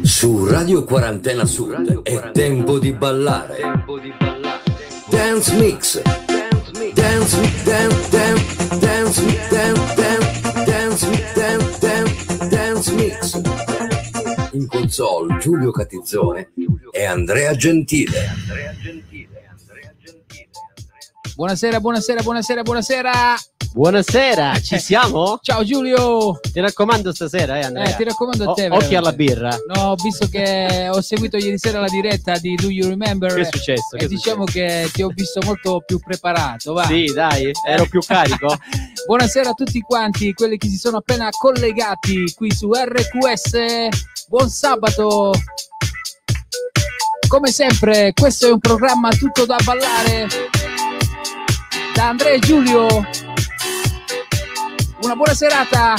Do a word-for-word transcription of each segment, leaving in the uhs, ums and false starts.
Su Radio Quarantena Sud è tempo di ballare. Dance Mix. Dance, dance, dance, dance, dance, dance, dance, dance, dance Mix. In console Giulio Catizzone e Andrea Gentile. Buonasera, buonasera, buonasera, buonasera. Buonasera, ci siamo? Ciao Giulio. Ti raccomando stasera, eh Andrea. Eh, ti raccomando a te. O- occhi alla birra. No, ho visto che ho seguito ieri sera la diretta di Do You Remember? Che è successo? E che è diciamo successo? che ti ho visto molto più preparato, va. Sì, dai, ero più carico. Buonasera a tutti quanti, quelli che si sono appena collegati qui su R Q S. Buon sabato. Come sempre, questo è un programma tutto da ballare da Andrea e Giulio. Una buona serata.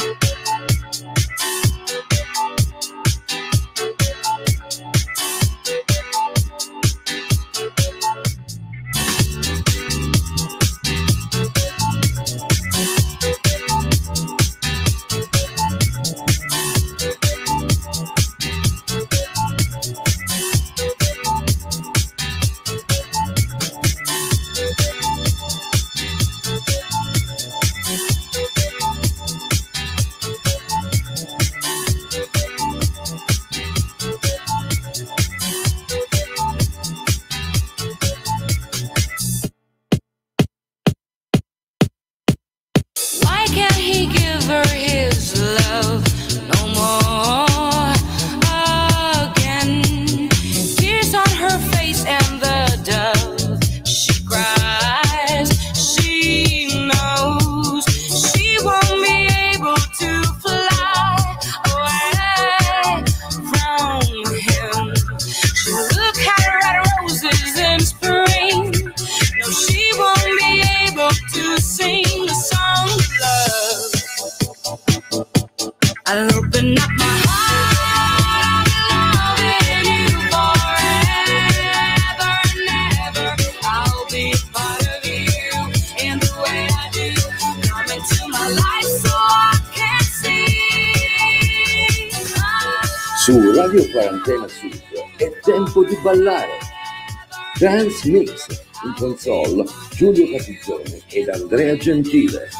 Su Radio Quarantena Sud è tempo di ballare. Dance Mix. In console Giulio Catizzone ed Andrea Gentile.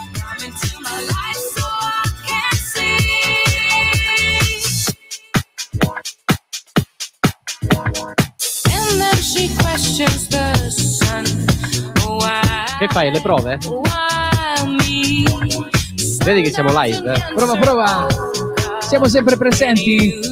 Che fai, le prove? Vedi che siamo live? Eh? Prova, prova. Siamo sempre presenti.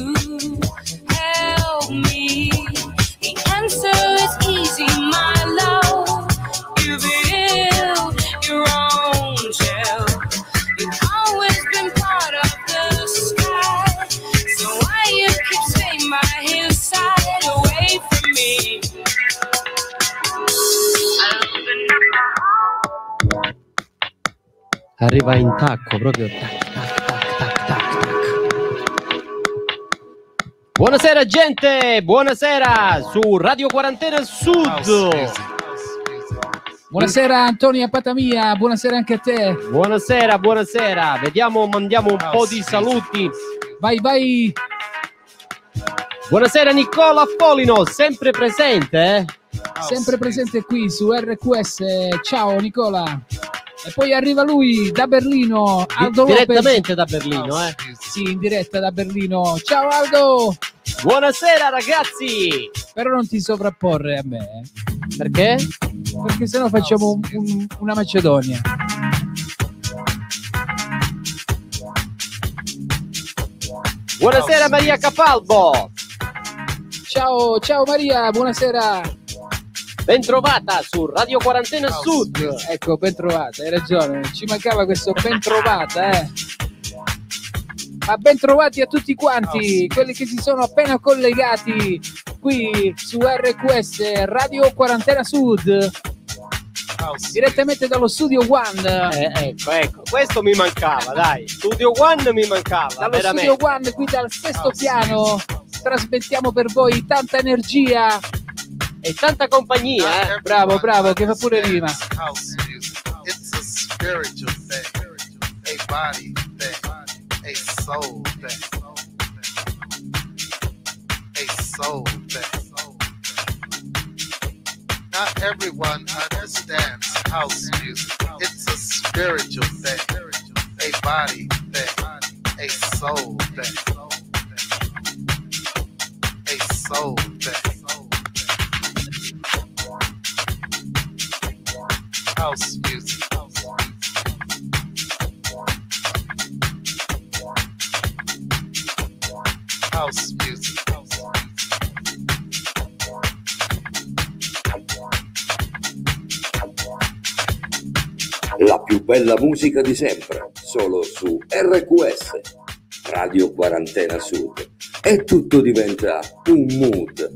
Arriva in tacco, proprio tac, tac, tac, tac, tac, tac. Buonasera gente, buonasera su Radio Quarantena Sud. Buonasera Antonia Patamia, buonasera anche a te. Buonasera, buonasera. Vediamo, mandiamo un po' di saluti. Vai, vai. Buonasera Nicola Folino, sempre presente, eh? Sempre presente qui su R Q S. Ciao Nicola. E poi arriva lui da Berlino, Aldo Lopez. Direttamente da Berlino, eh? Sì, in diretta da Berlino. Ciao Aldo! Buonasera ragazzi! Però non ti sovrapporre a me. Eh? Perché? Perché sennò facciamo un, un, una Macedonia. Buonasera Maria Capalbo! Ciao, ciao Maria, buonasera! Bentrovata su Radio Quarantena Sud. Ecco, ben trovata, hai ragione. Ci mancava questo ben trovata, eh. Ma ben trovati a tutti quanti, quelli che si sono appena collegati qui su R Q S Radio Quarantena Sud. Direttamente dallo Studio One. Eh, ecco, ecco, questo mi mancava, dai. Studio One mi mancava. Dallo veramente. Studio One, qui dal sesto piano, trasmettiamo per voi tanta energia e tanta compagnia, eh? Bravo, bravo, che fa pure rima. It's a spiritual thing, a body thing, a soul thing. soul thing. Not everyone understands house music. It's a spiritual thing, a body thing, a soul thing, a soul thing. House music. House music. La più bella musica di sempre, solo su R Q S, Radio Quarantena Sud. E tutto diventa un mood.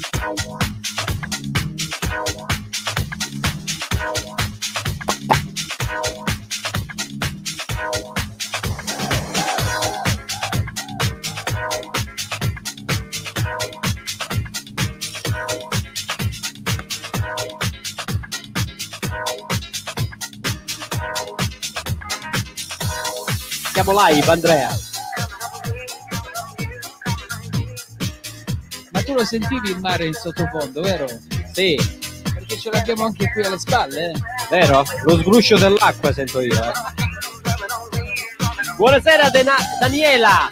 Siamo live, Andrea. Ma tu lo sentivi il mare in sottofondo, vero? Sì, Perché ce l'abbiamo anche qui alle spalle, eh? vero? Lo sgruscio dell'acqua sento io. Eh. Buonasera Dena- Daniela.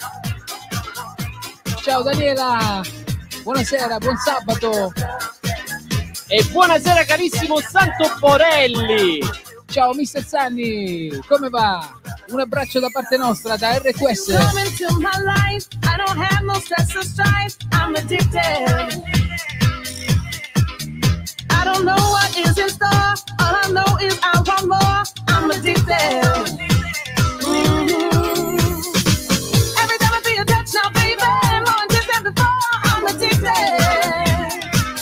Ciao Daniela! Buonasera, buon sabato! E buonasera carissimo Santo Borelli. Ciao mister Sanni, come va? Un abbraccio da parte nostra, da R Q S. Come into my life, I don't have no stress or strife. I'm addicted. I don't know what is in store. All I know is I want more. I'm addicted. Mm-hmm. Every time I feel your touch now, baby, more intense than before. I'm addicted.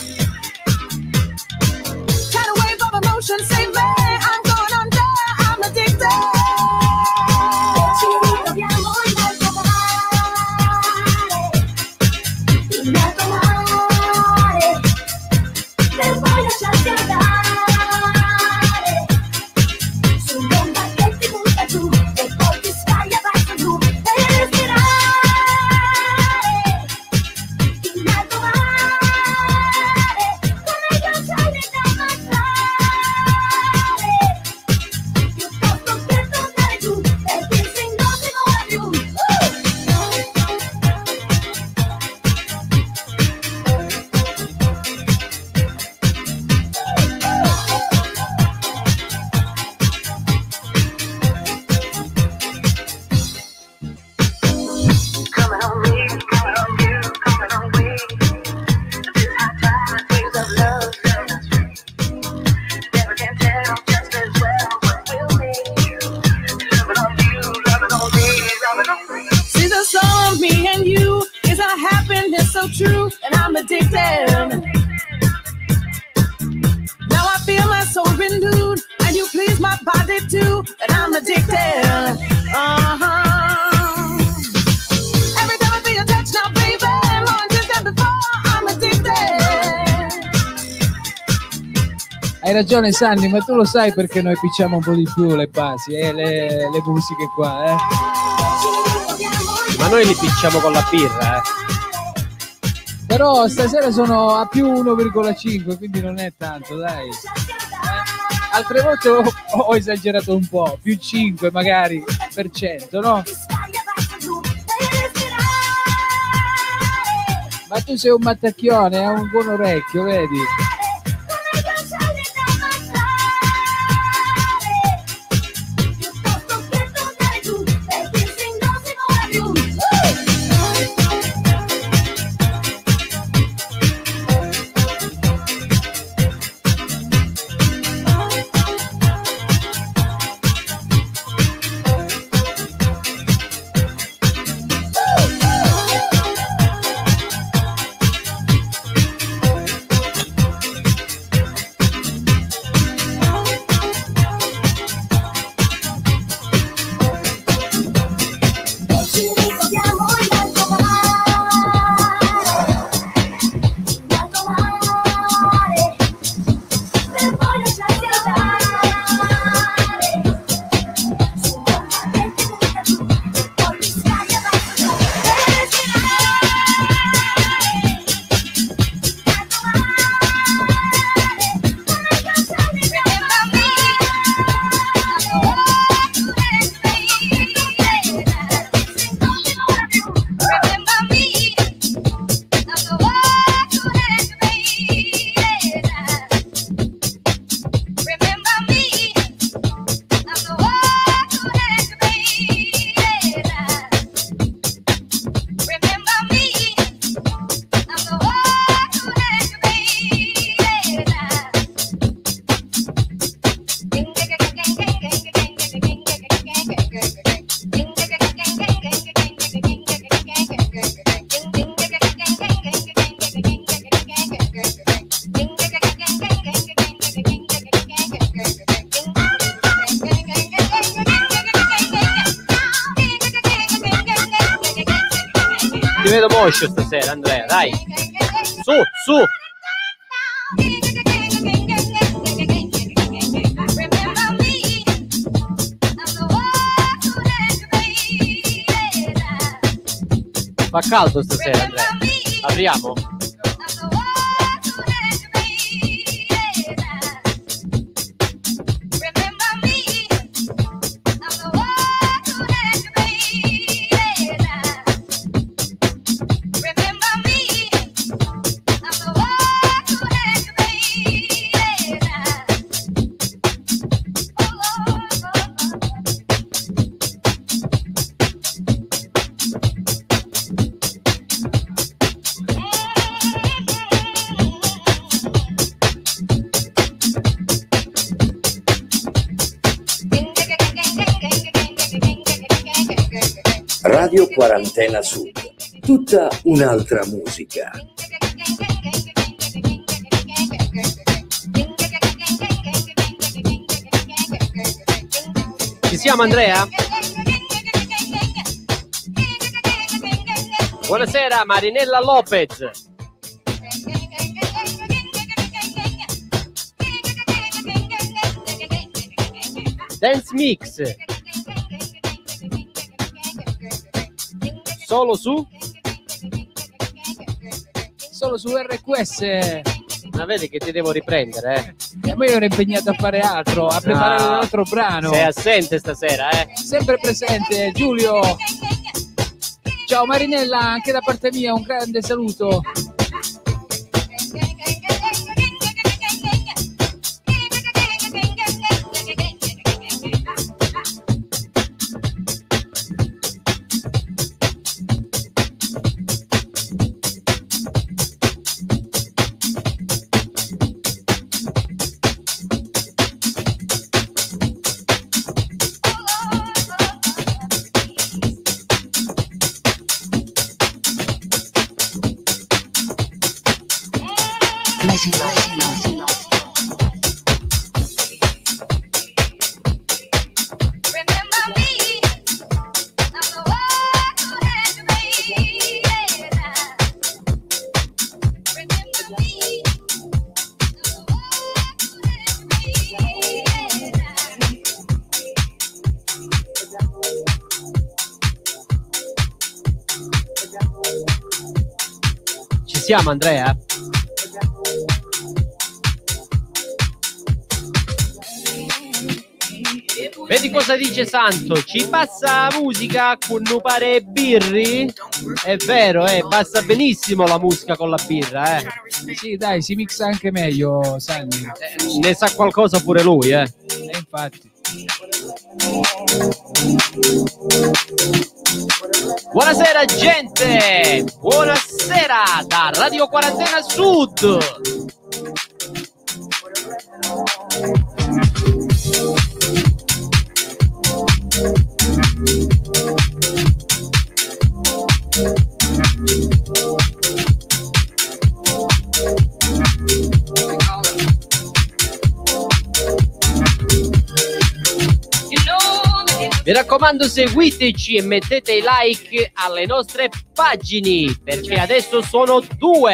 Tidal wave of emotion, save me. I'm going under. I'm addicted. So true, and I'm addicted. Now I feel my soul renewed, and you please my body too, and I'm addicted. Uh-huh. Every time I feel your touch now, baby, more intense than before, I'm addicted. Hai ragione Sanni, ma tu lo sai perché noi picciamo un po' di più le basi, eh? le, le musiche qua, eh? Ma noi li picciamo con la birra, eh. Però stasera sono a più uno virgola cinque, quindi non è tanto, dai. Eh? Altre volte ho, ho esagerato un po', più cinque magari per cento, no? Ma tu sei un mattacchione, hai un buon orecchio, vedi? moscio stasera, Andrea, dai. Su, su. Fa caldo stasera, Andrea. Apriamo? Radio Quarantena Sud, tutta un'altra musica. Ci siamo, Andrea? Buonasera, Marinella Lopez. Dance Mix. Solo su? Solo su R Q S. Ma vedi che ti devo riprendere, eh? E poi io ero impegnato a fare altro, a preparare No. un altro brano. Sei assente stasera, eh? Sempre presente, Giulio. Ciao Marinella, anche da parte mia un grande saluto. Ci siamo, Andrea? Vedi cosa dice Santo? Ci passa musica con un pare birri? È vero, eh, passa benissimo la musica con la birra, eh. Sì, dai, si mixa anche meglio, Sanni. Eh, ne sa qualcosa pure lui, eh. E infatti. Buonasera gente, buonasera da Radio Quarantena Sud. Mi raccomando, seguiteci e mettete i like alle nostre pagine, perché adesso sono due.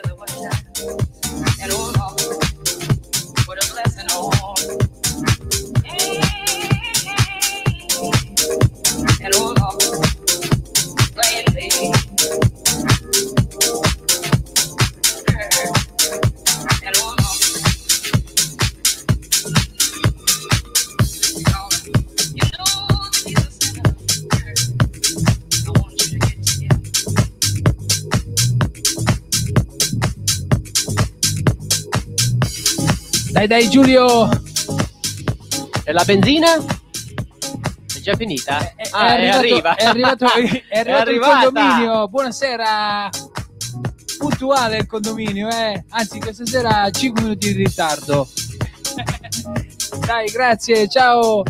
Dai dai Giulio. E la benzina? È già finita? È, è ah, arrivato, è arriva. è arrivato, è arrivato il arrivata. condominio. Buonasera. Puntuale il condominio, eh. Anzi, questa sera cinque minuti di ritardo. Dai, grazie, ciao.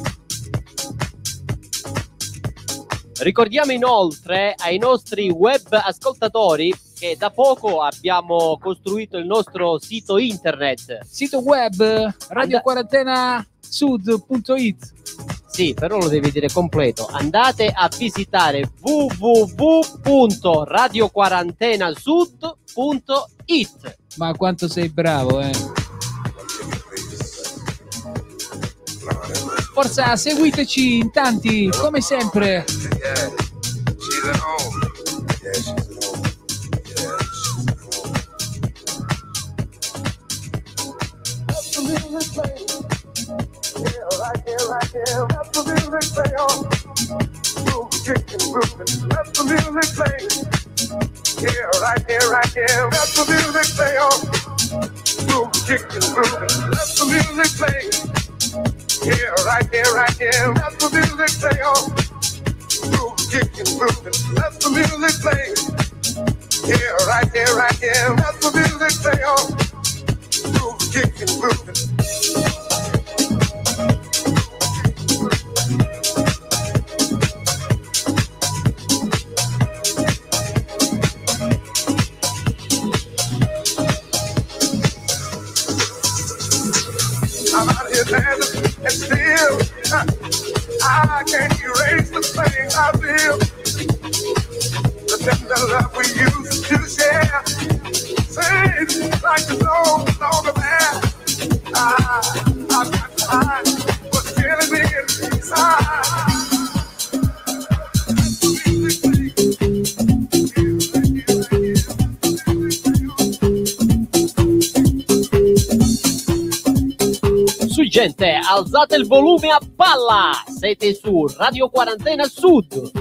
Ricordiamo inoltre ai nostri web ascoltatori che da poco abbiamo costruito il nostro sito internet. Sito web radio quarantena sud punto it. Sì, però lo devi dire completo. Andate a visitare w w w punto radio quarantena sud punto it. Ma quanto sei bravo, eh. Forza, seguiteci in tanti, come sempre. Right here, right here, let the music play on. Move, kicking, moving, let the music play. Yeah, right here, right here, let the music play on. Move, kicking, moving, let the music play. Yeah, right here, right here, let the music play on. Move, kicking, moving, let the music play. Yeah, right here, right here, let the music play on. Move, kicking, moving. I'm out here dancing and still uh, I can't erase the thing I feel. The tender love we used to share seems like it's no longer there. I, I've got time, what's killing me inside. Su gente, alzate il volume a palla! Siete su Radio Quarantena Sud.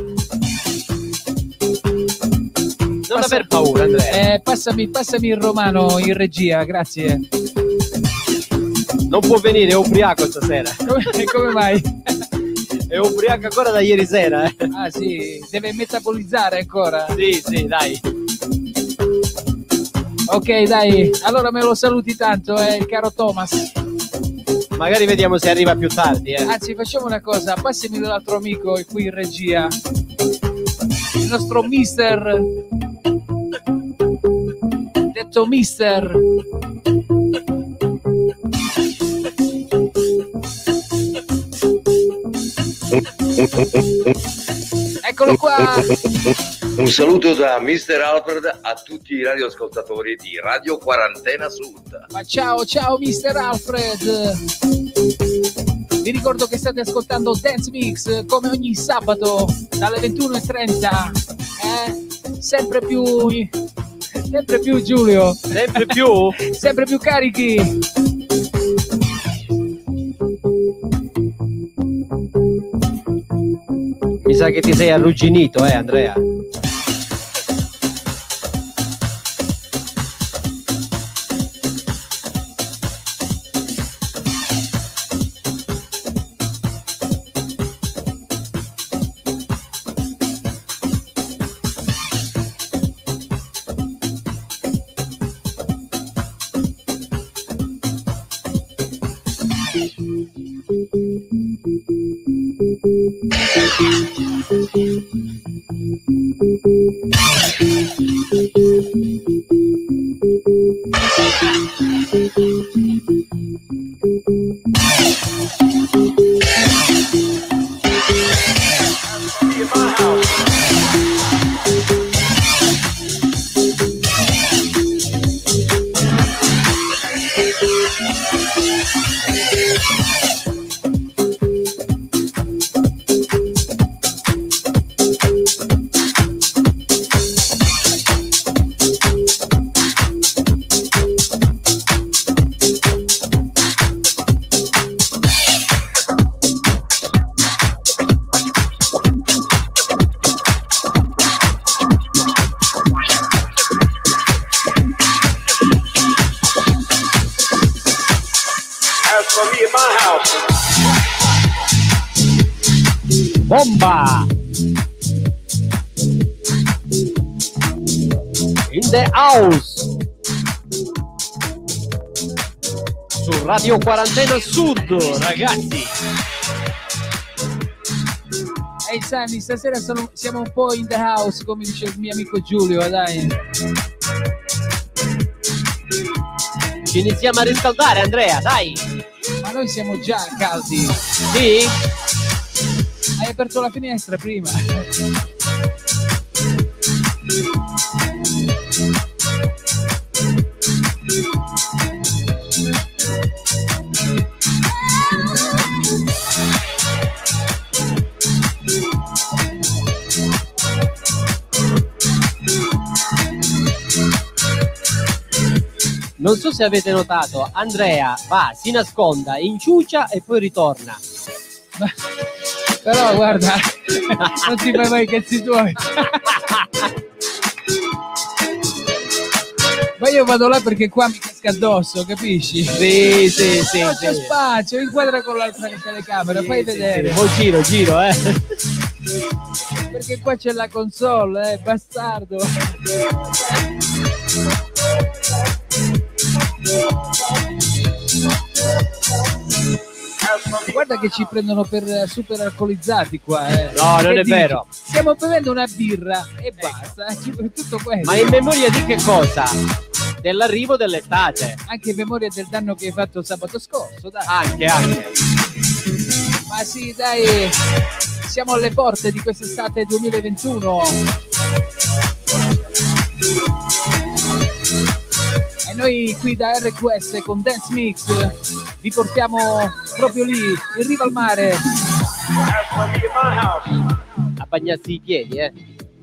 Non Passa- aver paura, Andrea. Eh, passami, passami il romano in regia, grazie. Non può venire, è ubriaco stasera. Come, come mai? È ubriaco ancora da ieri sera, eh. Ah sì, deve metabolizzare ancora. Sì, sì, dai. Ok, dai, allora me lo saluti tanto, eh, caro Thomas. Magari vediamo se arriva più tardi, eh. Anzi, facciamo una cosa, passami l'altro amico qui in regia. Il nostro mister. Detto mister. Eccolo qua. Un saluto da mister Alfred a tutti i radioascoltatori di Radio Quarantena Sud. Ma ciao, ciao mister Alfred. Vi ricordo che state ascoltando Dance Mix come ogni sabato dalle ventuno e trenta. Eh? Sempre più sempre più Giulio. Sempre più? Sempre più carichi. Mi sa che ti sei arrugginito, eh, Andrea. Bomba! In the house! Su Radio Quarantena Sud, ragazzi! Ehi Sammy, stasera sono- siamo un po' in the house, come dice il mio amico Giulio, dai. Ci iniziamo a riscaldare, Andrea, dai! Ma noi siamo già caldi. Sì? Hai aperto la finestra prima. Non so se avete notato, Andrea va, si nasconda, inciucia e poi ritorna. Ma, però guarda, non ti fai mai i cazzi tuoi. Ma io vado là perché qua mi casca addosso, capisci? Sì, sì, sì. Non c'è sì. spazio, inquadra con l'altra telecamera, Sì, fai sì, vedere. sì. Mo giro, giro, eh. Perché qua c'è la console, eh, bastardo. Guarda che ci prendono per super alcolizzati qua, eh. No, non Che è dici? vero. Stiamo bevendo una birra e basta, eh, ci- tutto questo. Ma in memoria di che cosa? Dell'arrivo dell'estate. Anche in memoria del danno che hai fatto sabato scorso, dai. Anche, anche. Ma sì, dai, siamo alle porte di quest'estate duemilaventuno. E noi qui da R Q S con Dance Mix vi portiamo proprio lì, in riva al mare. A bagnarsi i piedi, eh.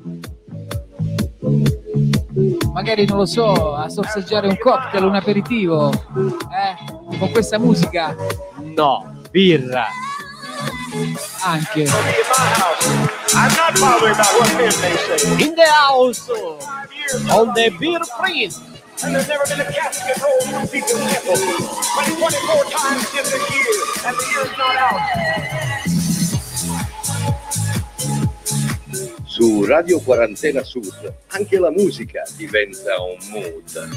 Magari, non lo so, a sorseggiare un cocktail, un aperitivo, eh, con questa musica No, birra. anche. I'm not bothered about what men may say. In the house, on the beer free. And there's never been a casket roll from people's nipples. But it's twenty-four times in the year, and the year's not out. Su Radio Quarantena Sud anche la musica diventa un mood.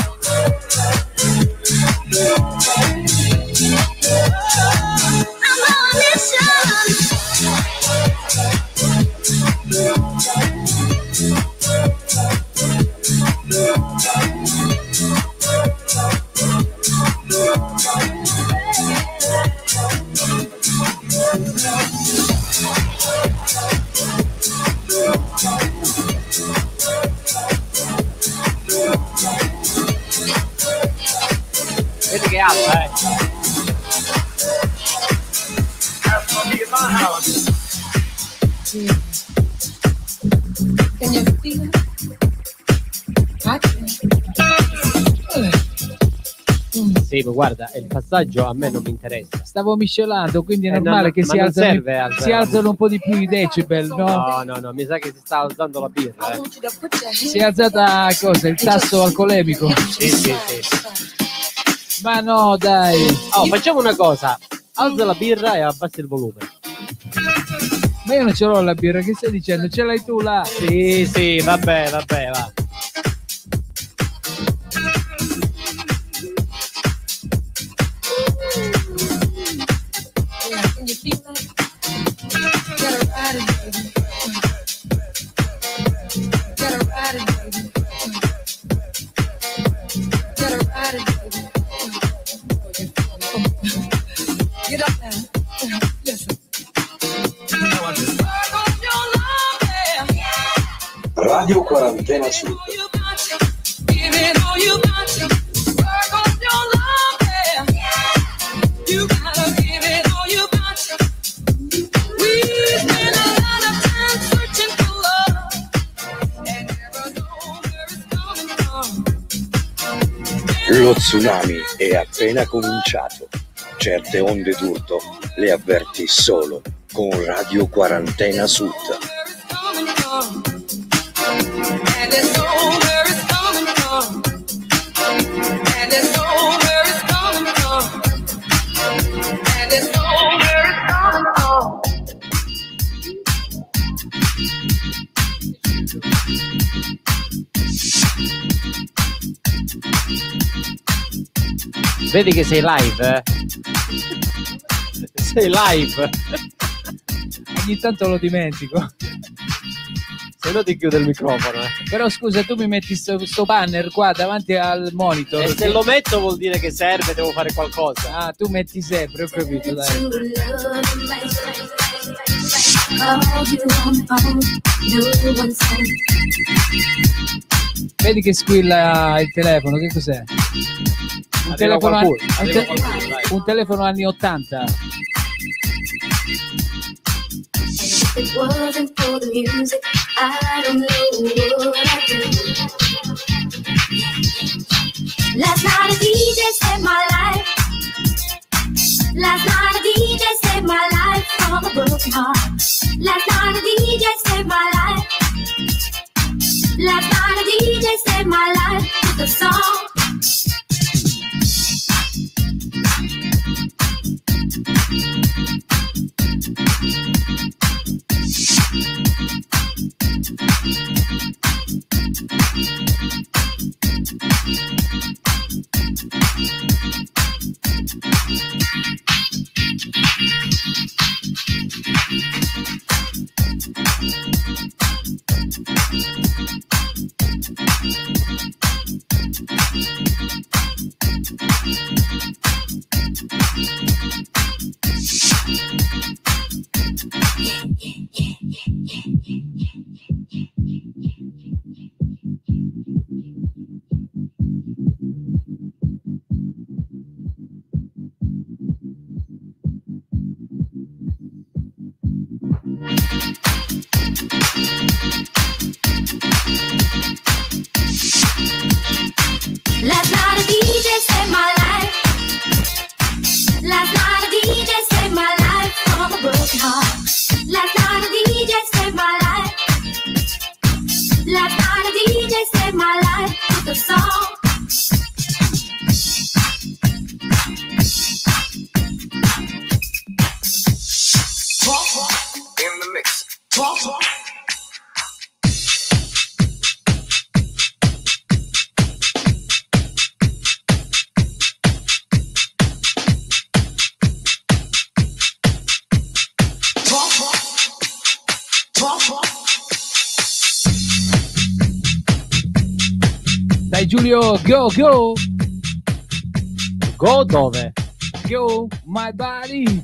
Vedi che alta, eh. That's gonna be in my house. Can you feel it? I can. Sì, ma guarda, il passaggio a me non mi interessa. Stavo miscelando, quindi è Eh, normale no, che ma si non alzano, serve alzare si la alzano un po' di più i decibel, no? No, no, no, mi sa che si sta alzando la birra, I eh. want you to put your hands Si è alzata cosa? Il tasso alcolemico? Sì, sì, sì. Ma no, dai. Oh, facciamo una cosa. Alza la birra e abbassa il volume. Ma io non ce l'ho la birra, che stai dicendo? Ce l'hai tu là? Sì, sì, vabbè, vabbè, va. Yeah, can you feel that? Gotta ride it, baby. Gotta ride it, baby. Gotta ride it, baby. Get up now. Listen. Work on your love, yeah. Radio Quarantena Sud. All you got to. Give it all you got to. Work on your love, yeah. You gotta give it all you got to. We spend a lot of time searching for love and never know where it's coming from. Lo tsunami è appena cominciato. Certe onde d'urto le avverti solo con Radio Quarantena Sud. Where it's coming from. And there's no where it's coming from. And there's no where it's coming from. And there's no where it's coming from. Vedi che sei live, eh? Sei live. Ogni tanto lo dimentico. Se no ti chiudo il microfono, eh. Però scusa, tu mi metti sto, sto banner qua davanti al monitor. E se lo metto vuol dire che serve, devo fare qualcosa. Ah, tu metti sempre, ho capito, dai. Vedi che squilla il telefono, che cos'è? Un telefono, anni, un, te- un telefono anni ottanta. If it wasn't for the music, I don't know what I'd do. Last night a D J saved my life. Last night a D J saved my life from a broken heart. Last night a D J saved my life. Last night a D J saved my life with a song. Last night a D J saved my life. Last night a D J saved my life from a broken heart. Last night a D J saved my life. Last night a D J saved my life with a song. In the mix. Dai Giulio, go, go, Go dove? go, my body.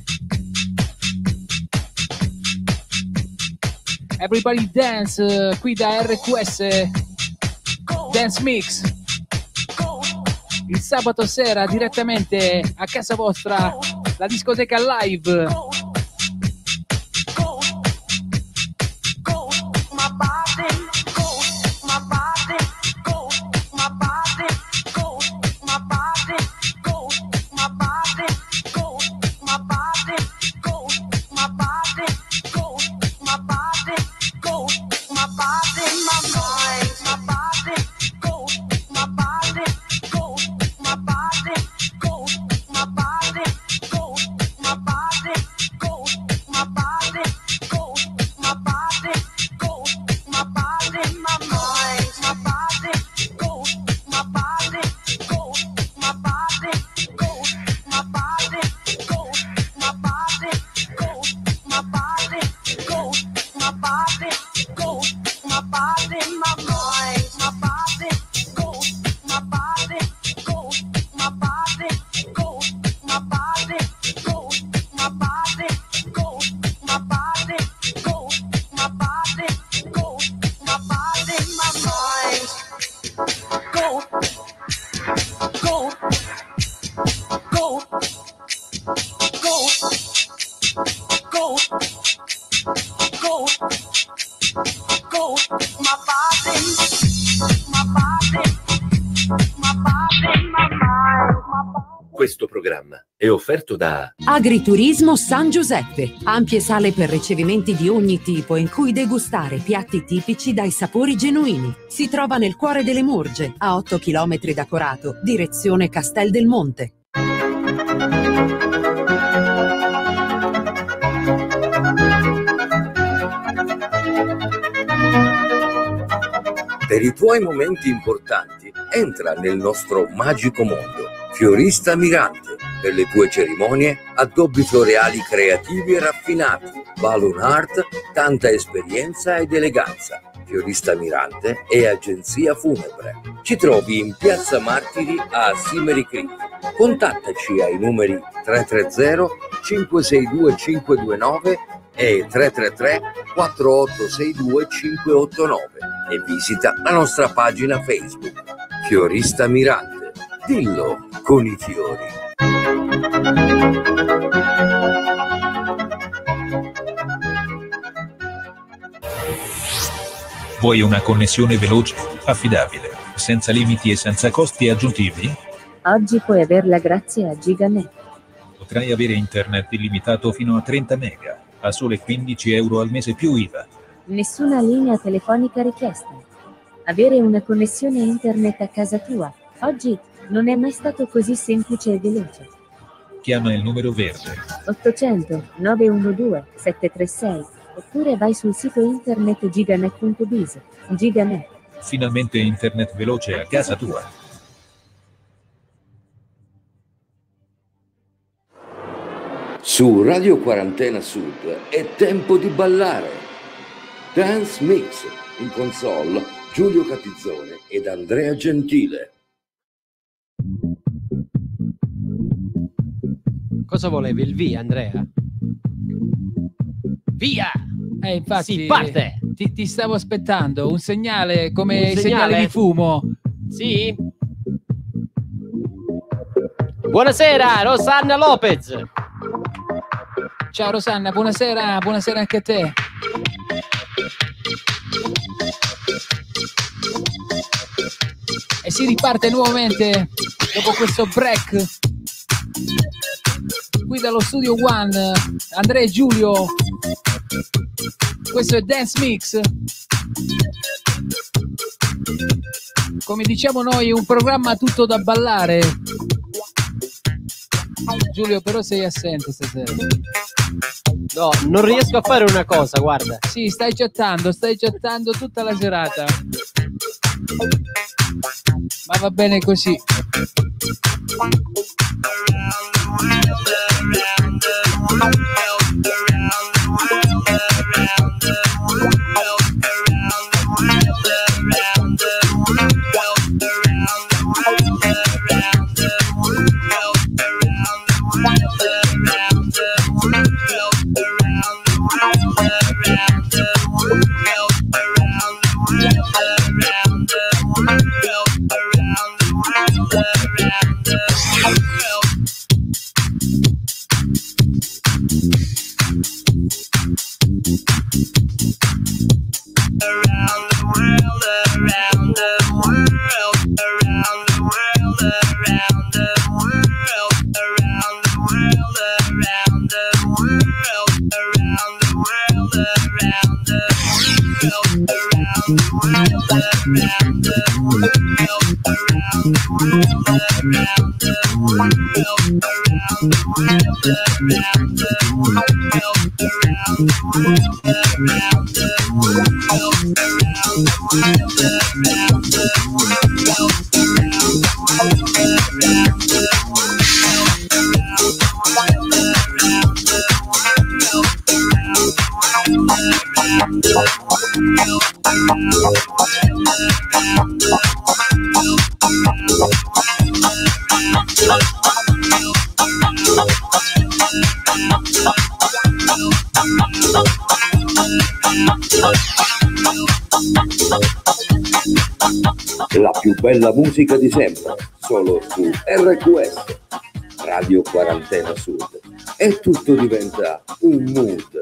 Everybody dance, eh, qui da R Q S Dance Mix. Il sabato sera direttamente a casa vostra, la discoteca live. Questo programma è offerto da Agriturismo San Giuseppe. Ampie sale per ricevimenti di ogni tipo in cui degustare piatti tipici dai sapori genuini. Si trova nel cuore delle Murge, a otto chilometri da Corato, direzione Castel del Monte. Per i tuoi momenti importanti, entra nel nostro magico mondo. Fiorista Mirante, per le tue cerimonie, addobbi floreali creativi e raffinati, balloon art, tanta esperienza ed eleganza. Fiorista Mirante e agenzia funebre. Ci trovi in Piazza Martiri a Simeri Creek. Contattaci ai numeri tre tre zero cinque sei due cinque due nove e tre tre tre quattro otto sei due cinque otto nove e visita la nostra pagina Facebook Fiorista Mirante. Dillo con i fiori. Vuoi una connessione veloce, affidabile, senza limiti e senza costi aggiuntivi? Oggi puoi averla grazie a Giganet. Potrai avere internet illimitato fino a trenta mega, a sole quindici euro al mese più I V A. Nessuna linea telefonica richiesta. Avere una connessione internet a casa tua, oggi, non è mai stato così semplice e veloce. Chiama il numero verde ottocento nove uno due sette tre sei oppure vai sul sito internet giganet punto biz. Giganet. Finalmente internet veloce a casa tua. Su Radio Quarantena Sud è tempo di ballare. Dance Mix, in console Giulio Catizzone ed Andrea Gentile. Cosa volevi? Il via, Andrea? Via! Eh, infatti, Si parte! Ti, ti stavo aspettando un segnale come Un i segnali segnale? di fumo. Sì? Buonasera, Rosanna Lopez! Ciao Rosanna, buonasera, buonasera anche a te. E si riparte nuovamente dopo questo break. Qui dallo studio One, Andrea e Giulio. Questo è Dance Mix. Come diciamo noi, un programma tutto da ballare. Giulio, però sei assente stasera. No, non riesco a fare una cosa, guarda. Sì, stai chattando, stai chattando tutta la serata. Ma va bene così. La più bella musica di sempre, solo su R Q S, Radio Quarantena Sud. E tutto diventa un mood.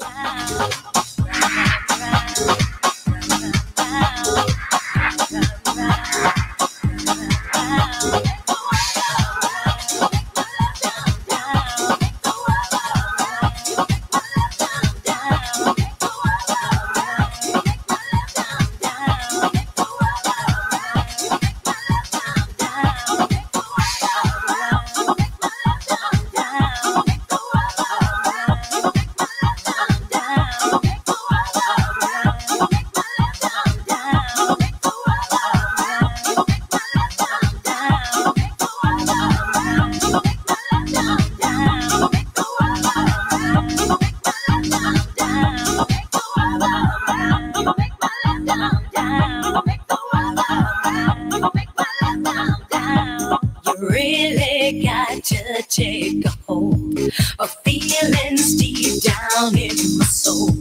Take a hold of feelings deep down in my soul.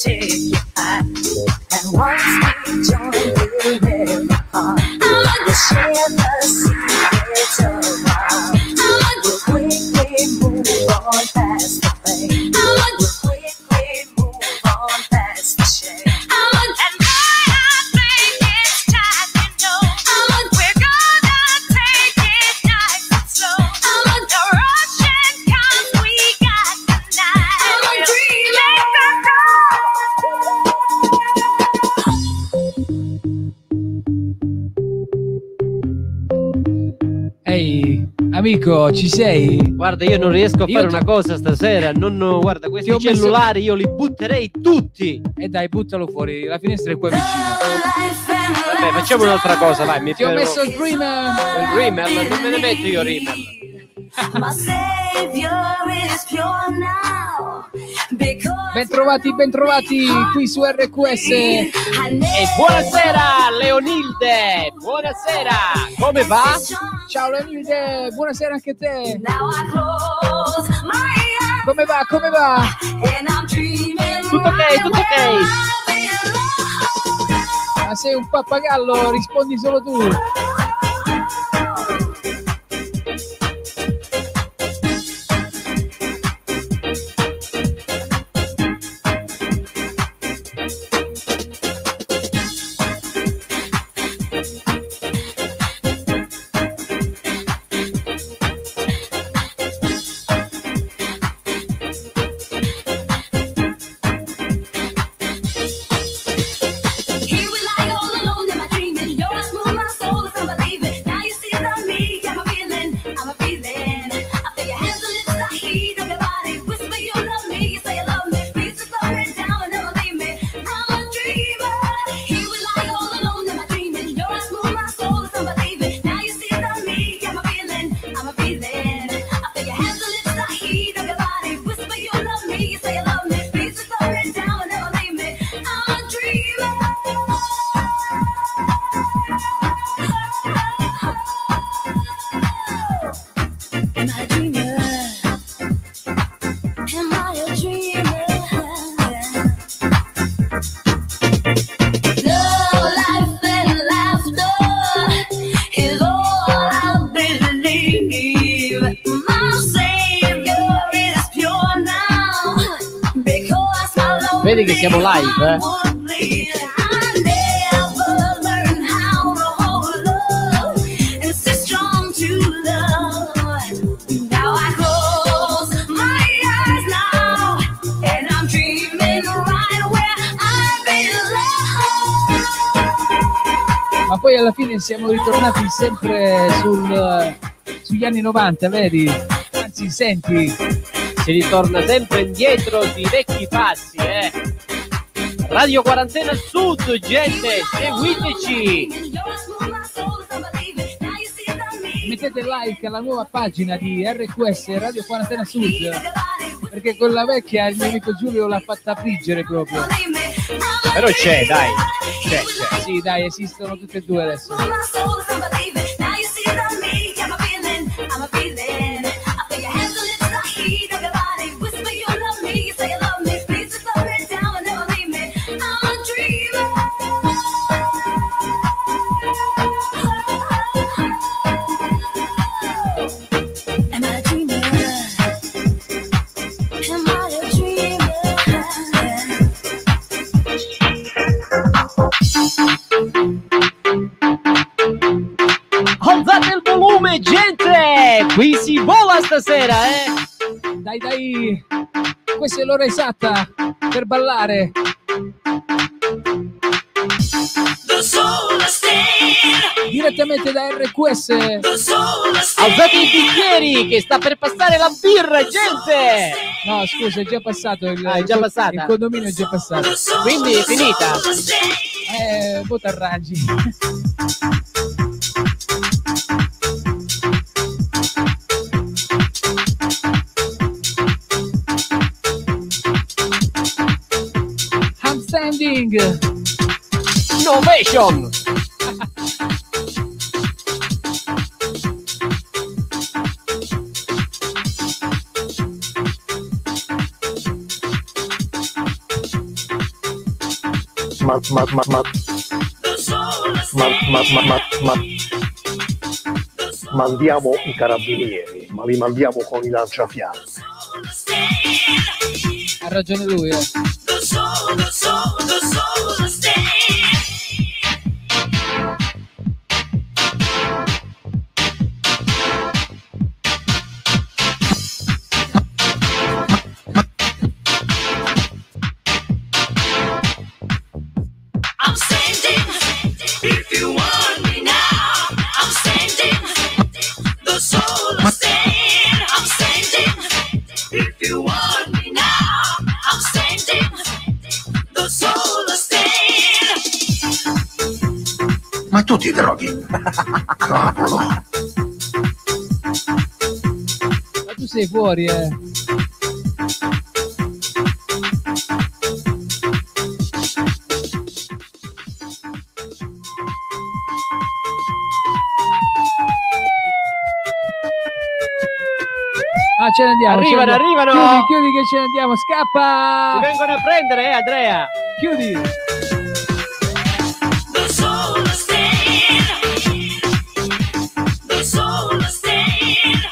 take you high. And once we join, we'll never part. We'll share the secrets of love. We'll quickly move on past the pain. We'll quickly move on past the shame. And boy, I think it's time, you know, we're gonna take it nice and slow. The rushing comes, we got the night. We'll dream Ehi, amico, ci sei? Guarda, io non riesco a Io fare ti- una cosa stasera. Non, guarda, Ti questi ho messo- cellulari io li butterei tutti. E dai, buttalo fuori, la finestra è qua vicino. Vabbè, facciamo un'altra cosa, vai. Mi Ti ho fermo. messo il Dreamer. il Rimmel, non me ne metto io Rimmel. My savior is pure now. Because Bentrovati, bentrovati qui su R Q S. E buonasera Leonilde, buonasera, come va? Ciao Leonilde, buonasera anche a te. now I close my eyes Come va, come va? and I'm dreaming. Tutto ok, tutto ok. Ma sei un pappagallo, rispondi solo tu. Here we lie all alone in my dream, and you're a smooth my soul, it's unbelieving. Now you see that me, I'm a feeling, I'm a feeling. I feel your hands and lips, the heat of your body. Whisper you love me, you say you love me. Please just slow it down and never leave me. I'm a dreamer. Here we lie all alone in my dream, and you're a smooth my soul, it's unbelieving. Now you see that me, I'm a feeling, I'm a feeling. I feel your hands and lips, the heat of your body. Whisper you love me, you say you love me. Please just slow it down and never leave me. I'm a dreamer. Am I a dreamer? Am I a dreamer? Love, life, and laughter is all I believe. My Savior is pure now, because my Lord Vedi che siamo live, eh? would bleed. I never learned how to hold love and stay strong to love. Now I close my eyes now, and I'm dreaming right where I belong. Ma poi alla fine siamo ritornati sempre sul, sugli anni novanta, vedi? Anzi, senti, Si ritorna sempre indietro di vecchi passi, eh. Radio Quarantena Sud, gente, seguiteci. mettete like alla nuova pagina di R Q S Radio Quarantena Sud, perché con la vecchia il mio amico Giulio l'ha fatta friggere proprio. Però c'è, dai. C'è, c'è. Sì, dai, esistono tutte e due adesso. Alzate il volume, gente! Qui si vola stasera, eh! Dai, dai, questa è l'ora esatta per ballare. Direttamente da R Q S. Alzate i bicchieri che sta per passare la birra, gente! No, scusa, è già passato il, Ah, è già il- passata? il condominio è già passato. Quindi è finita. Eh, un po' t'arrangi. Handstanding. Innovation! ma, ma, ma, ma, ma, ma, ma, ma, ma, mandiamo i carabinieri, ma li mandiamo con i lanciafiamme. Ha ragione lui, eh. I'm standing, if you want me now. I'm standing, the soul of stand. I'm standing, if you want me now. I'm standing, the soul of stand. Ma tu ti droghi? Cavolo. Ma tu sei fuori, eh. Ah, ce ne andiamo. Arrivano, ce ne andiamo. arrivano. Chiudi, chiudi che ce ne andiamo. Scappa. Ti vengono a prendere, eh, Andrea. Chiudi. The soul of stand. The soul of stand.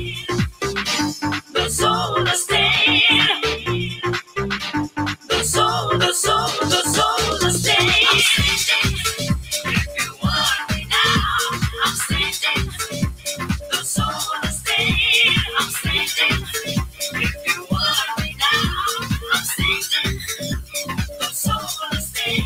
The soul of stand. The soul, the soul, the soul of stand. I'm standing. If you want me now, I'm standing. The soul of stand. I'm standing. If you want me now, I'm standing. The soul of stand.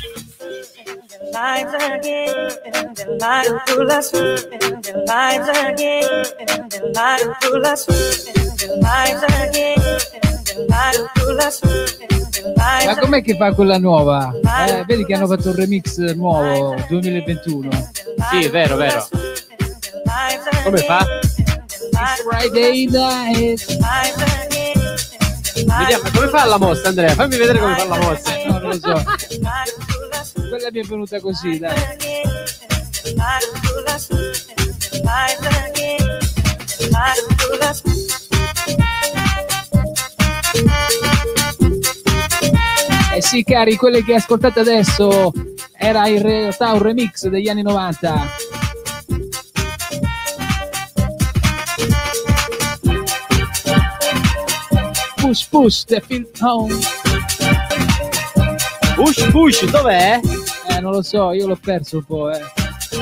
Lives again, and their lives full of sweet, and their lives again, and their lives full of sweet, and their lives again, and their lives full of sweet, and their lives. Ma com'è che fa quella nuova? Eh, vedi che hanno fatto un remix nuovo duemilaventuno. Sì, è vero, vero. Come fa? It's Friday night. Vediamo, come fa la mossa, Andrea? Fammi vedere come fa la mossa. No, non lo so. Quella mi è venuta così, dai. Eh sì, cari, quelle che ascoltate adesso era in realtà un remix degli anni novanta. Push push the film home. Push push, dov'è? Eh, non lo so, io l'ho perso un po', eh.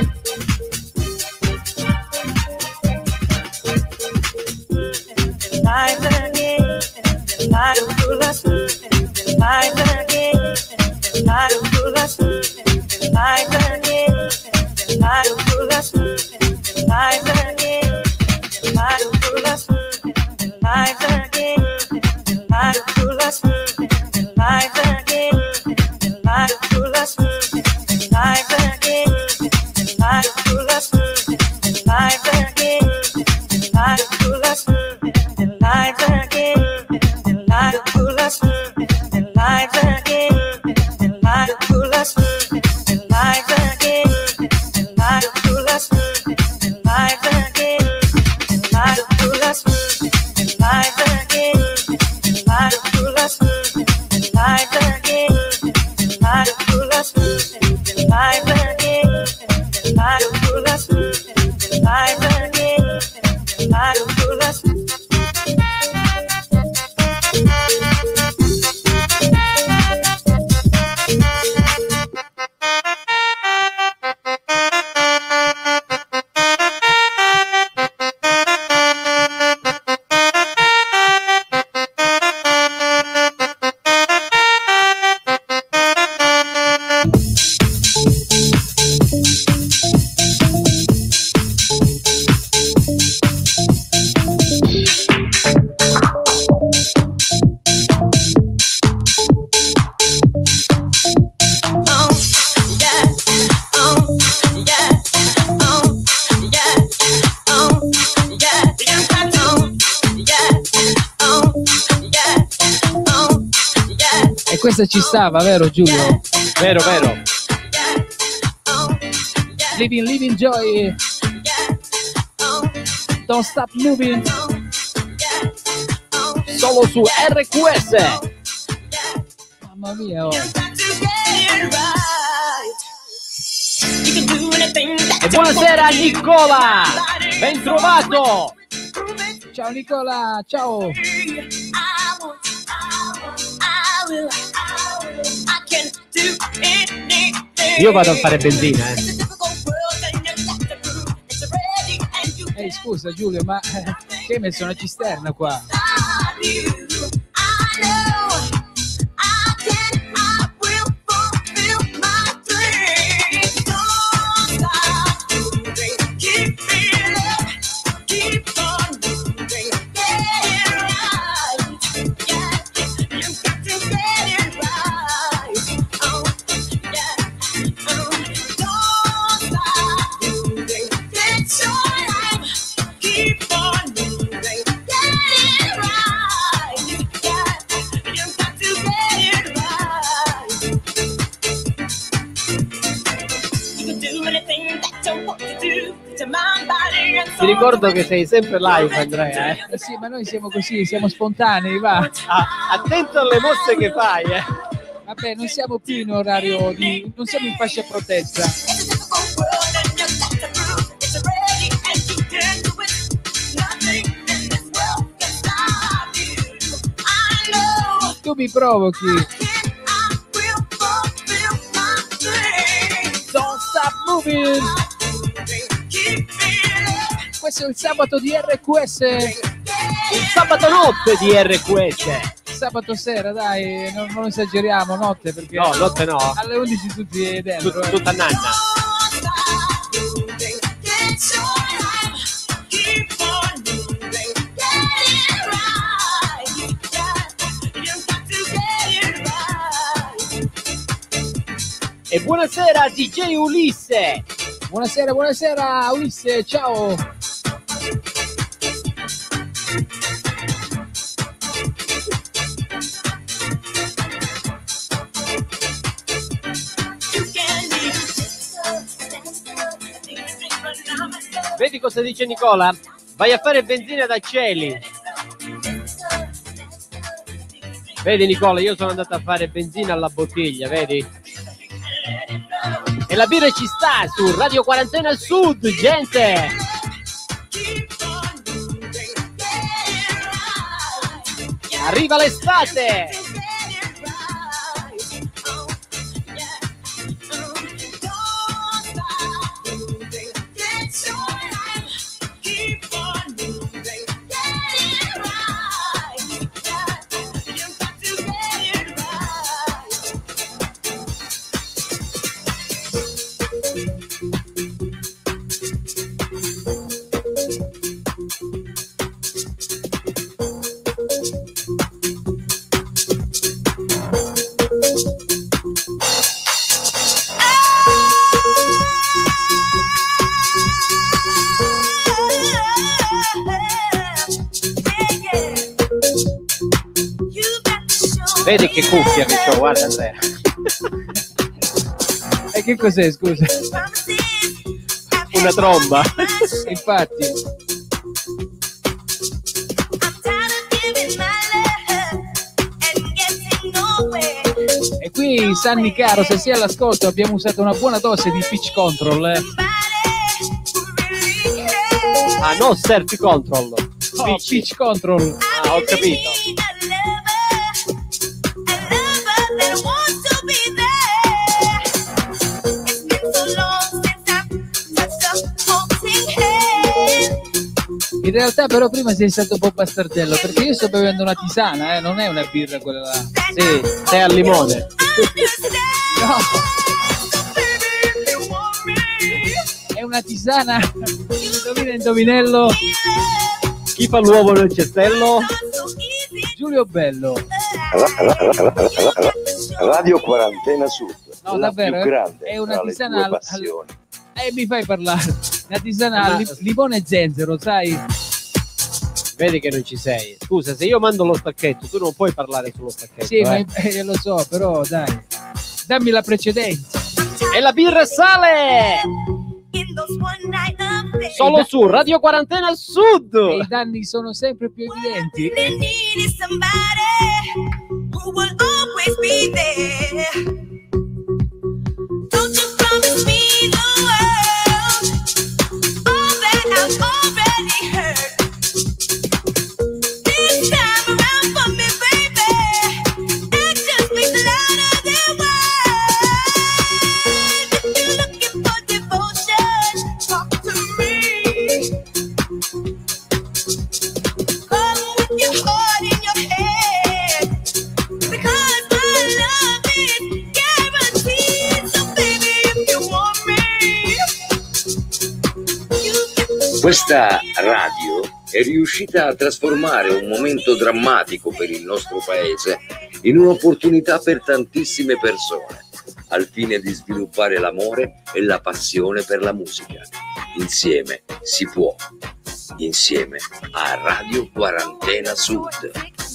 Lives again, and their lives full of sweet, and their lives again, and their lives full of sweet, and their lives again, and their lives full of sweet, and their lives again, and their lives full of sweet, and their lives again, and their lives full of sweet, and their lives again, and their lives full of sweet, and their lives again, and their lives full of sweet, and their lives again, and their lives full of sweet. Their lives again, their lives full of sweet, their lives again, their lives full of sweet, their lives again, their lives full of sweet, their lives again, their lives full of sweet, their lives again, their lives full of sweet, their lives again, their lives full of sweet, their lives again, their lives full of sweet, their lives again, their lives full of sweet. Questa ci stava, vero Giulio? Vero, vero. Living, living joy. Don't stop moving. Solo su R Q S. Mamma mia, oh. E buonasera Nicola, ben trovato. Ciao Nicola, ciao. Io vado a fare benzina, eh. Ehi, scusa Giulio, ma eh, che hai messo una cisterna qua? Ti ricordo che sei sempre live, Andrea, eh? Eh sì, ma noi siamo così, siamo spontanei, va. Ah, attento alle mosse che fai, eh. Vabbè, non siamo più in orario di... non siamo in fascia protetta. Tu mi provochi. Don't stop moving. Questo è il sabato di R Q S. Il sabato notte di R Q S. Sabato sera, dai, non, non esageriamo, notte perché... No, notte no. Alle undici tutti dentro. Tut- tutta nanna. E buonasera D J Ulisse. Buonasera, buonasera Ulisse, ciao. Vedi cosa dice Nicola? Vai a fare benzina da Celi. Vedi Nicola, io sono andato a fare benzina alla bottiglia, vedi? E la birra ci sta su Radio Quarantena Sud, gente! Arriva l'estate! Vedi che cuffia che c'ho, guarda Andrea. E che cos'è, scusa? Una tromba. Infatti. E qui Sanni caro, se sei all'ascolto abbiamo usato una buona dose di pitch control, eh. Ah, no, surf control. Oh, pitch. pitch control. Ah, ho capito. In realtà però prima sei stato un po' bastardello perché io sto bevendo una tisana, eh, non è una birra quella là. Sì, sei al limone. No. È una tisana. Indovina indovinello. Chi fa l'uovo nel cestello? Giulio Bello. Radio Quarantena Sud. No, la davvero, più grande è una tra le tisana tue al, passioni. al... Eh, mi fai parlare. Una tisana al li- limone e zenzero, sai? Vedi che non ci sei. Scusa, se io mando lo stacchetto, tu non puoi parlare sullo stacchetto. Sì, eh. ma eh, lo so, però dai, dammi la precedenza. E la birra sale! Solo su Radio Quarantena Sud! E i danni sono sempre più evidenti. who will always be there. Don't you promise me the world, all that I've already heard. This time around for me, baby, action speaks louder than words. If you're looking for devotion, talk to me. Come with your heart in your head, because my love is guaranteed. So baby, if you want me, you can. Questa radio è riuscita a trasformare un momento drammatico per il nostro paese in un'opportunità per tantissime persone, al fine di sviluppare l'amore e la passione per la musica. Insieme si può, insieme a Radio Quarantena Sud.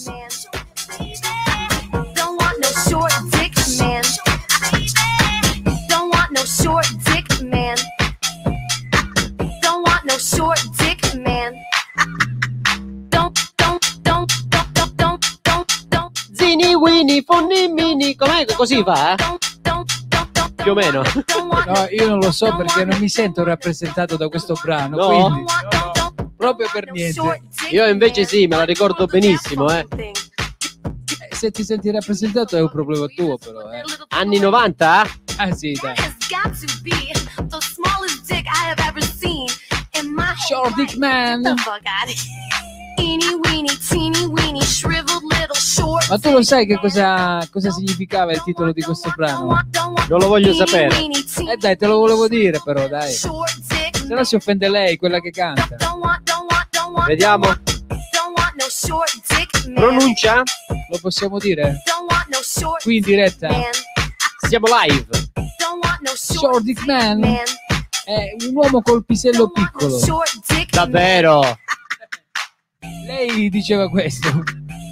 Don't want no short dick man. Don't want no short dick man. Don't want no short dick man. Don't, don't, don't, don't, don't, don't, don't, don't. Zini, Winnie, Funny, Mini, com'è che così va? Eh? Più o meno. No, io non lo so perché non mi sento rappresentato da questo brano, No? quindi proprio per niente. Io invece sì, me la ricordo benissimo, eh. Eh, Se ti senti rappresentato è un problema tuo, però. Eh. Anni novanta? Ah sì, dai. Has got to be the smallest dick I have ever seen in my Short Dick Man. Get the fuck out of here. Eeny weeny, teeny weeny, shriveled little short. Ma tu lo sai che cosa, cosa significava il titolo di questo brano? Non lo voglio sapere. Eh dai, te lo volevo dire però, dai. Se no si offende lei, quella che canta. Vediamo. Don't want no short dick man. Pronuncia? Lo possiamo dire? Don't want no short Qui in diretta? man. Siamo live. Don't want no short Short Dick Man è un uomo col pisello piccolo. short dick Davvero? Lei diceva questo.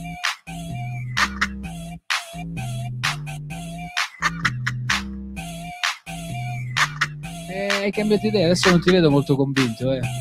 Eh, hai cambiato idea, adesso non ti vedo molto convinto, eh.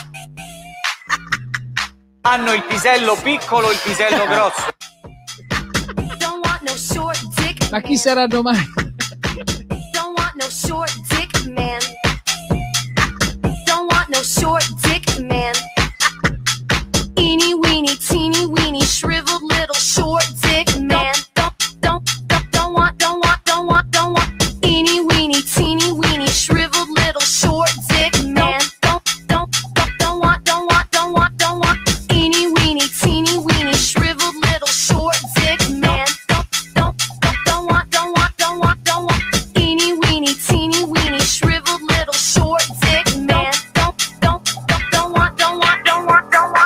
Hanno il pisello piccolo, il pisello grosso. Don't want no short dick Ma chi saranno mai? Don't want no short dick man. Don't want no short dick man. Eeny weeny, teeny weeny, shriveled little short dick man. Don't, don't, don't, don't want, don't want, don't want, don't want. Eeny weeny, teeny weeny, shriveled little short dick man. Don't, don't, don't, don't want, don't want, don't want, don't want. Eeny weeny, teeny weeny, shriveled little short dick man. Don't, don't, don't, don't want, don't want, don't want, don't want. Eeny weeny, teeny weeny, shriveled little short dick man. Don't, don't, don't, don't want, don't want, don't want, don't want.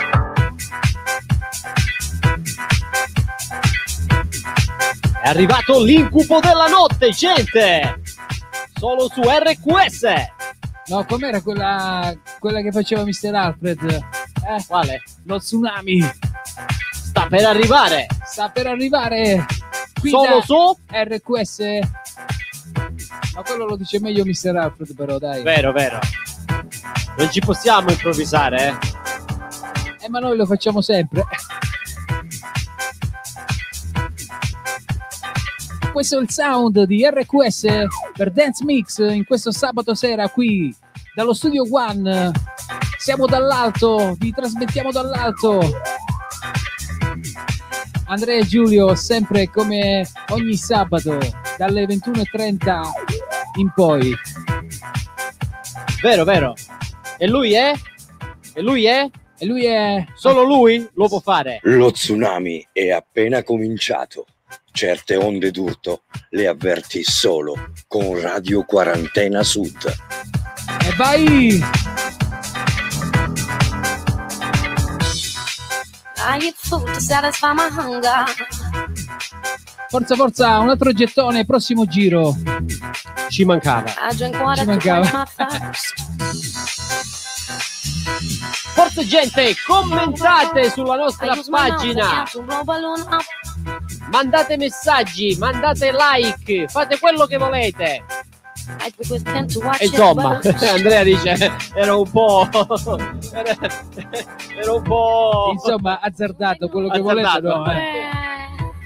È arrivato l'incubo della notte, gente! Solo su R Q S! No, com'era quella, quella che faceva mister Alfred? Eh, Quale? lo tsunami. Sta per arrivare! Sta per arrivare. Qui Solo da su? R Q S. Ma quello lo dice meglio mister Alfred, però, dai. Vero, vero. Non ci possiamo improvvisare, eh? Eh, ma noi lo facciamo sempre. Questo è il sound di R Q S per Dance Mix in questo sabato sera qui dallo Studio One. Siamo dall'alto, vi trasmettiamo dall'alto. Andrea e Giulio sempre come ogni sabato dalle ventuno e trenta in poi. Vero, vero. E lui è? E lui è? E lui è... Solo lui lo può fare. Lo tsunami è appena cominciato. Certe onde d'urto le avverti solo con Radio Quarantena Sud. E vai! I eat food to satisfy my hunger. Forza, forza, un altro gettone, prossimo giro. Ci mancava. I drink water Ci to mancava. quench my thirst. Forza gente, commentate sulla nostra I use my mouth pagina. to blow balloon up. Mandate messaggi, mandate like, fate quello che volete. I pick with pen to watch E insomma, it, but- Andrea dice, era un po'... era, era un po'... Insomma, azzardato quello che volete, Azzardato. no, eh.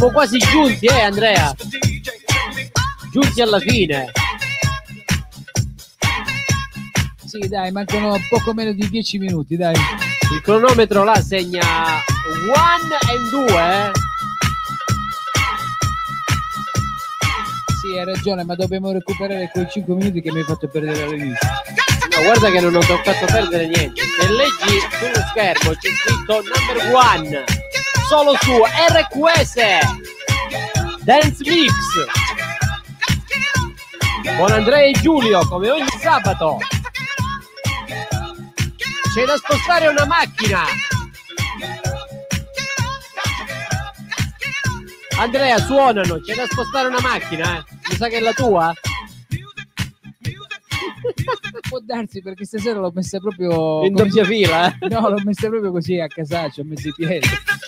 Siamo quasi giunti, eh Andrea? Giunti alla fine. Sì, dai, mancano poco meno di dieci minuti, dai. Il cronometro là segna one e due, eh? Sì, hai ragione, ma dobbiamo recuperare quei cinque minuti che mi hai fatto perdere la rivista. No, guarda che non ho fatto perdere niente. Se leggi sullo schermo c'è scritto number one, solo su R Q S Dance Mix con Andrea e Giulio, come ogni sabato. C'è da spostare una macchina. Andrea, suonano, c'è da spostare una macchina, eh? Mi sa che è la tua? Può darsi, perché stasera l'ho messa proprio in doppia fila, eh? No, l'ho messa proprio così a casaccio, ho messo i piedi.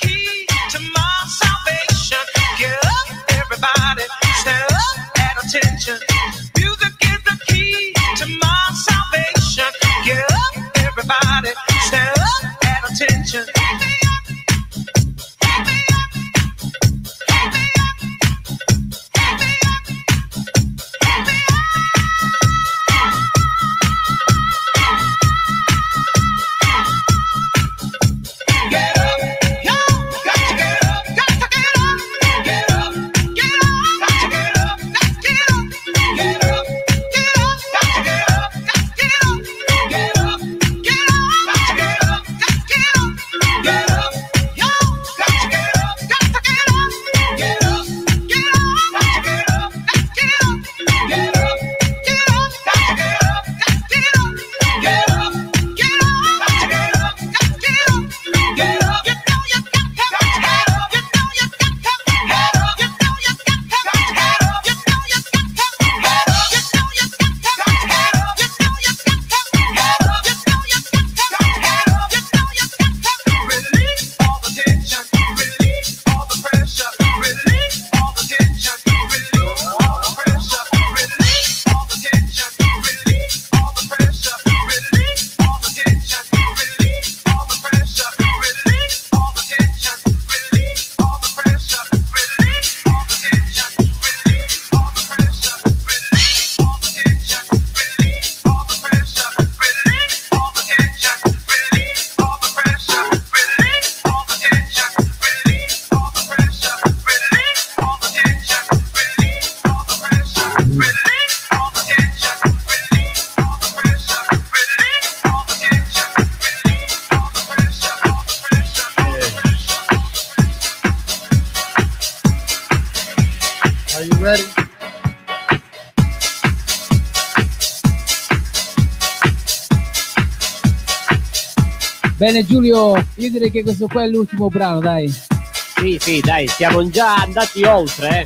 Bene Giulio, io direi che questo qua è l'ultimo brano, dai. Sì, sì, dai, siamo già andati oltre.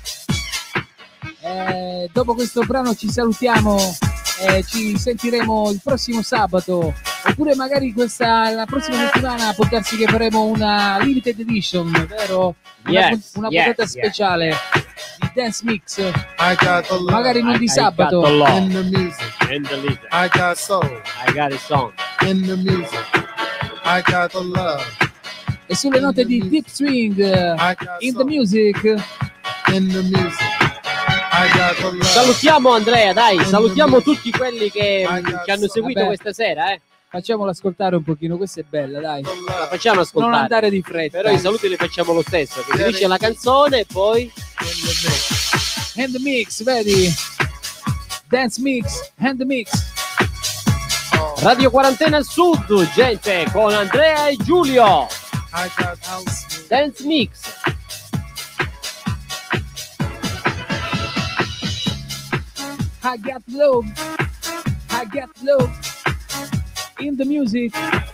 Eh. Eh, dopo questo brano ci salutiamo, eh, ci sentiremo il prossimo sabato, oppure magari questa la prossima settimana può darsi che faremo una limited edition, vero? Una, Yes, una yes, puntata yes. speciale di Dance Mix, magari non di sabato. In the music, in the leader. I got soul. I got a song. In the music, I got the love. E sulle note di Deep Swing, in the music, in the music, I got the love. Salutiamo Andrea, dai, salutiamo tutti quelli che, che hanno seguito Vabbè. questa sera, eh. Facciamola ascoltare un pochino, questa è bella, dai. La facciamo ascoltare. Non andare di fretta. Però i saluti li facciamo lo stesso, che finisce la canzone e poi Hand mix, vedi? Dance mix, hand mix. Radio Quarantena Sud, gente, con Andrea e Giulio. Dance Mix. I got love, I got love in the music.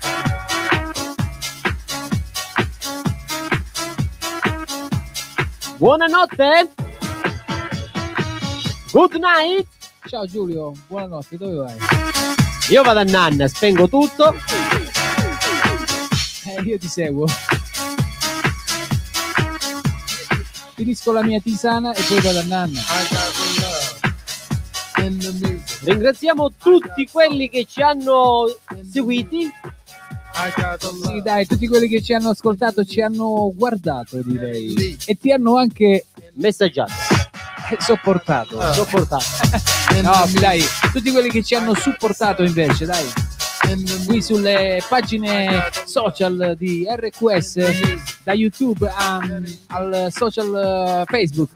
Buonanotte. Good night. Ciao Giulio, buonanotte, dove vai? Io vado a nanna, spengo tutto. Eh, io ti seguo. Finisco la mia tisana e poi vado a nanna. Ringraziamo tutti quelli che ci hanno seguiti Sì, dai, tutti quelli che ci hanno ascoltato ci hanno guardato, direi, e ti hanno anche messaggiato, sopportato, ah. sopportato. No, dai, tutti quelli che ci hanno supportato invece, dai, qui sulle pagine social di R Q S, da YouTube a, al social Facebook.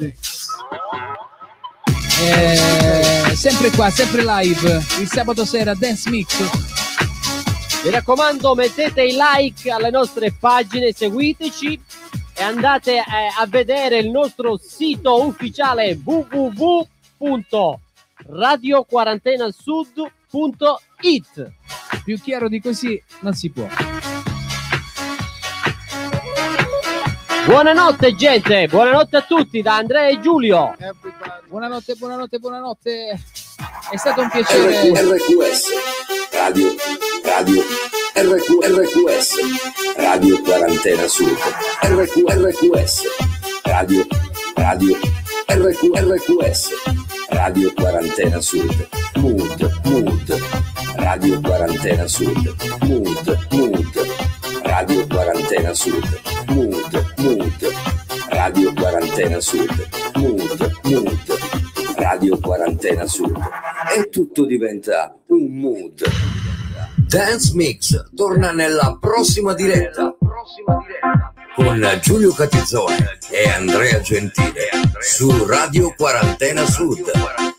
Eh, sempre qua, sempre live, il sabato sera Dance Mix. Mi raccomando, mettete i like alle nostre pagine, seguiteci e andate eh, a vedere il nostro sito ufficiale w w w punto radio quarantena sud punto it. Più chiaro di così non si può. Buonanotte gente, buonanotte a tutti da Andrea e Giulio. Buonanotte, buonanotte, buonanotte. È stato un piacere. R Q S Radio Radio R Q R Q S Radio Quarantena Sud. R Q R Q S Radio Radio R Q R Q S Radio Quarantena Sud. Mood Mood Radio Quarantena Sud. Mood Mood Radio Quarantena Sud. Mood Mood Radio Quarantena Sud. Mood Mood Radio Quarantena Sud. E tutto diventa un mood. Dance Mix torna nella prossima diretta con Giulio Catizzone e Andrea Gentile su Radio Quarantena Sud.